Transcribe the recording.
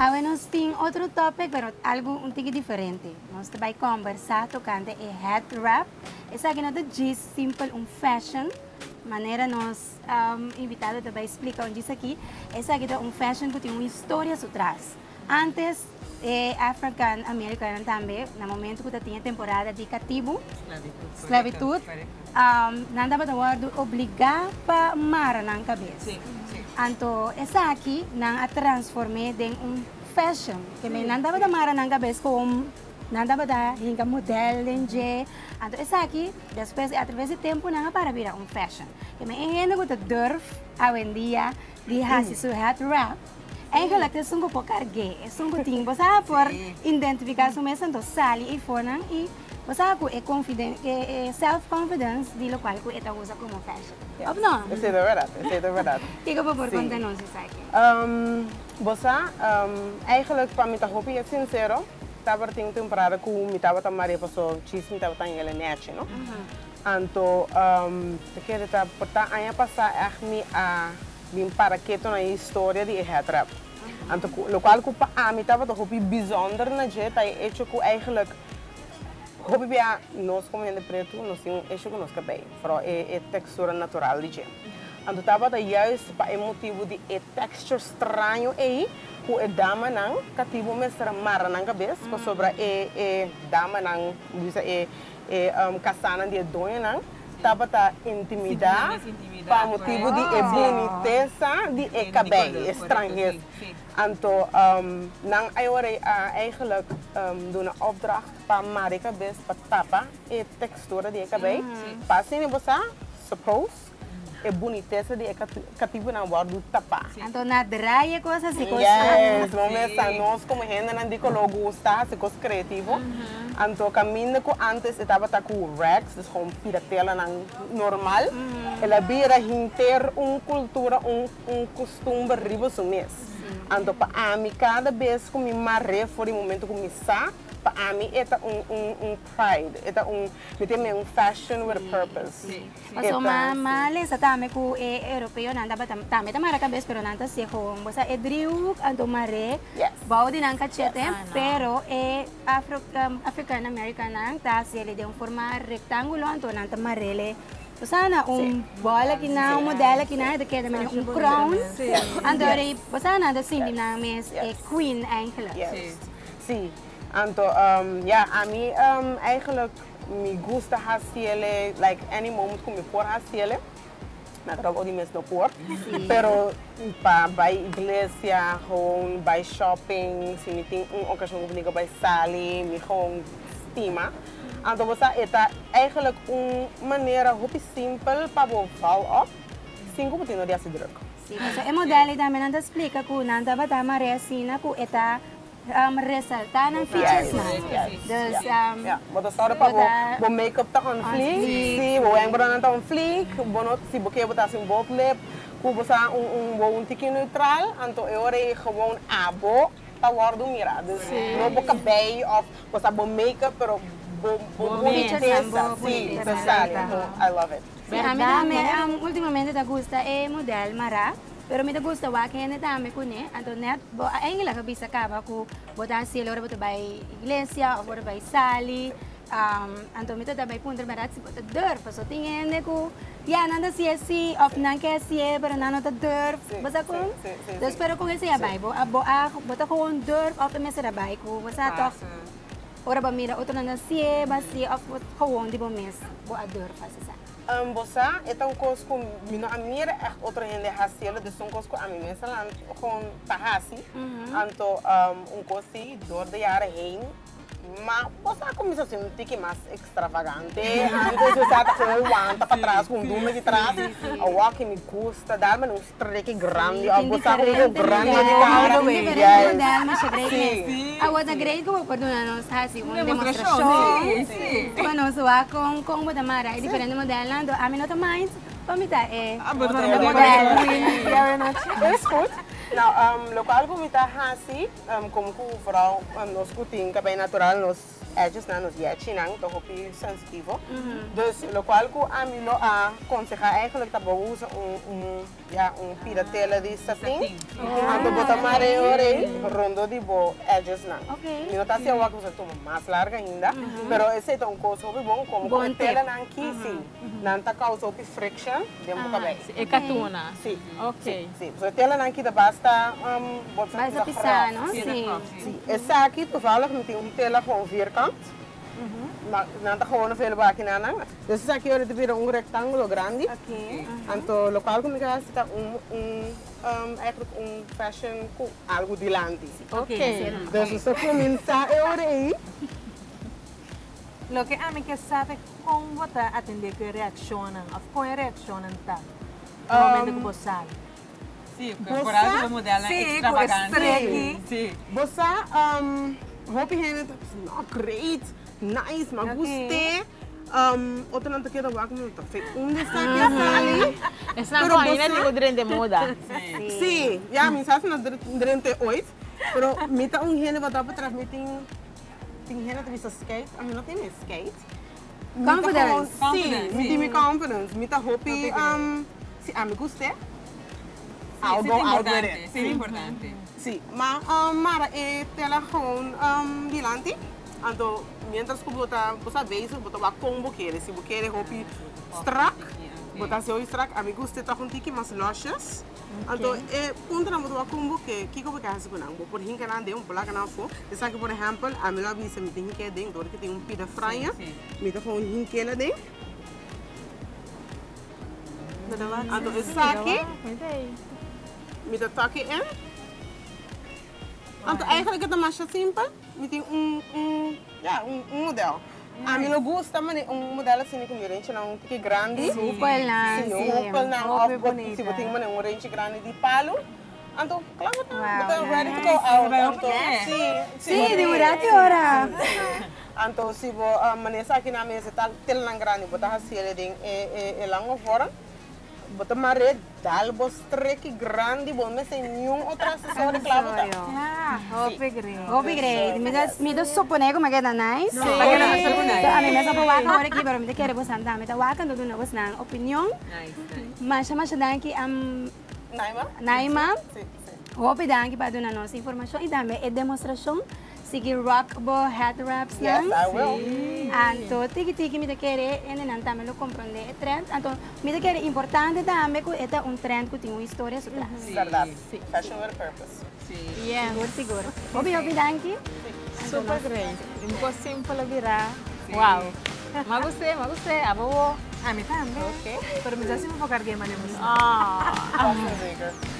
Agora nós temos outro tópico, mas algo um pouco diferente. Nós vamos conversar tocando o head wrap. Essa aqui não é diz simple fashion. Maneira nós invitados também explicar onde isso aqui. Essa aqui é fashion que tem uma história por trás. Antes africano-americano também, no momento que tinha temporada de cativo, esclavitud, não dava de obrigar para mar na cabeça. Então, essa aqui não a transformei em fashion, que me não dava de mar na cabeça como não dava de hinga modelo, então essa aqui, depois através do tempo não para virar fashion. Que me ainda que durf hoje em dia de fazer seu head wrap. Eigenlijk is een cargue, is een goed ding. Basta voor identificatie mensen to sali e fornan e basta ku self-confidence di lo qual ku eta usa como fashion. Of no? Essa é verdade, essa é verdade. Que eu vou por conta não se sabe. Basta, eigenlijk para mim tá hopi é sincero, tava tem temporada que me tava tamare passou, cheese me tava tão ele net, não? Então, te quero tá portar aí passar a bem para que na história de head wrap. Então, o qual culpa a mim estava toch bijzonder na jet, aí é que eigenlijk hobby bia nós como de preto, nós temos é que nós cabei, para é textura natural de jet. Então, estava da juist para motivo de texture estranho aí, que é dama não, cativo mestra mara na cabeça, que sobre é dama não, diz caçana de donha não. Estava a intimidar para motivo de boniteza de cabelo, estrangeiro. Então, não é eigenlijk doen een opdracht para marcar cabeça para tapar a textura de cabelo. Para assim você suppose é boniteza de cativo na bordo tapar. Então na draia coisa assim coisa. Yes, vamos nós como gente não digo logo gosta, se coisa criativo. Então caminho que antes estava com rags, dus gewoon piratela normal. Ela vira ter cultura, costume riba so mes. Então para mim cada vez que me marre for o momento que me sa, para mim é pride, me tem fashion with a purpose. Mas mas sa tame ko europeo nanda ba tame tamara cabeça pero nanta se home basta é driu ando mare bau din ang cachete pero africano americano tá se ele de forma rectângulo ando nanta marele Basta bola que não, modelo que não, que é crown. Andore, basta nada assim, na mes queen eigenlijk. Sim. Então, a mim eigenlijk me gusta haciele, like any moment que me for haciele. Na trabalho de mês não por, pero para igreja, home, para shopping, se me tem ocasião que me vai sair, me home estima. Então você está eigenlijk maneira muito simples para você falar, sem que você não tenha se druk. Sim, é modelo também não explica que não dá para tomar resina que está resaltar na features na. Dus wat is dat para make-up tá on fleek, se o embora tá on fleek, bono se você botar assim bot lip, que você tiquinho neutral, então eu orei gewoon abo, tá guardo mira, dus não boca bem of você bo make-up pero bonita, sim, I love it. A mim ultimamente da gusta é modelo mara. Pero me gusta wa que ne dame kune anto net bo engela ka bisa ka ba ku botar si lora botar by iglesia ou botar by sali anto me tá by punter barat si botar dor paso tinha ne ku ya nanda si esi of nan que si pero nano ta dor basta ku então espero com esse abay bo botar com dor of me será bay ku basta to ora ba mira outro nanda si basi of com di bo mes bo ador faz Você é um coisa que não a mira é outra gente haciendo, de um coisa que a mim mesmo lá com tahasi, então coisa dor de ar hein, mas você começa assim um tique mais extravagante, antes você está com o anta para trás com duma de trás, a walk me custa dar mas um streque grande, a você com um grande de cara, mas sim, a outra grande como por não hasi uma demonstração, quando você vai com o damara é diferente modelo, a mim não tá mais Pamita modelo, é escute. Não, local como está assim, como que vooral nós curtimos cabelo natural, nós edges na nos yechi nang to hopi sensitivo. Dus local que a mim lo aconseja eigenlijk dat we usa Ja, pida tela de satin. Anto bota mare ore, rondo de bo edges na. Ok. E não tá se eu uso toma mais larga ainda, pero esse é um coisa bom como Bom com tela na aqui sim. Não tá causa friction dentro do cabelo. E katuna. Sim. Ok. Sim, so tela na aqui da basta bota Vai a pisar, não? Sim. Sim. Essa aqui toevallig met die tela gewoon vierkant. Maar dan gewoon een veel bakje na nang. Dus essa aqui ora de um rectângulo grande. Ok. Então, local como que está eigenlijk fashion com algo de lante. Ok. Dus você começa a aí. Lo que a mí que sabe cómo vota atender que reaccionan, of como reaccionan tá. No momento que você sabe. Sì, por algo modella Sì, extravagante. con strecchi. Sì. Você hoop je not great, nice, maar gostei. Outra não te quero ver como tá feito. Dessa aqui Essa não ainda digo de moda. sim, ja, mijn zelfs na drente ooit. Pero met gene wat dat betreft, met die gene dat is skate, I mean not in skate. Confidence. Sim, met die confidence, met dat hobby, sim, me gostei. I'll go out with it. Sì, è importante. Sim, maar tela gewoon dilante. Então, mientras que você bezig, você vai com buqueira. Se buqueira hobby strak, você se hoje strak, a mim gosta de um tiki mais losses. Então, punta na você vai com buqueira, que como que é isso não? Por hinca na deu, placa na fo. Isso aqui por exemplo, a mim lá bisa me tem que dentro, dor que tem pida fraia, me tá com hinca lá dentro. Então, isso aqui met de takken in. Want eigenlijk is het maar simpel. Met een model. A mim não gosta, mas modelo assim com range não que grande. Super nice. Sim, super nice. Se você tem um range grande de palo, então claro, você ready to go out. Sim, demorate hora. Então se você maneja aqui na mesa tal tel lang grande, você assim ele tem lango fora. Bota mare dal bostreki grande bom mas sem nenhum outro acessório claro tá. Ah, hope great. Hope great. Me dá soponego, mas é nice. Sim. A mim mesmo vou waka hora aqui, pero me quero você andar, me tá waka do não você não opinião. Mas chama danke Naima. Sim. Hope danke para dar nossa informação e também é demonstração. Sige rock bo hat wraps Yes, I will. Anto tiki me te quere ene nan tamelo comprende e trend. Anto me te quere importante também que é trend que tem uma história por trás. Verdade. Fashion with a purpose. Seguro. Obi danke. Super great. Um pouco simples virar. Wow. Mas gostei. Abo. A mí también. Ok. Pero me da si me enfocar bien, María. Ah. Fashion bigger.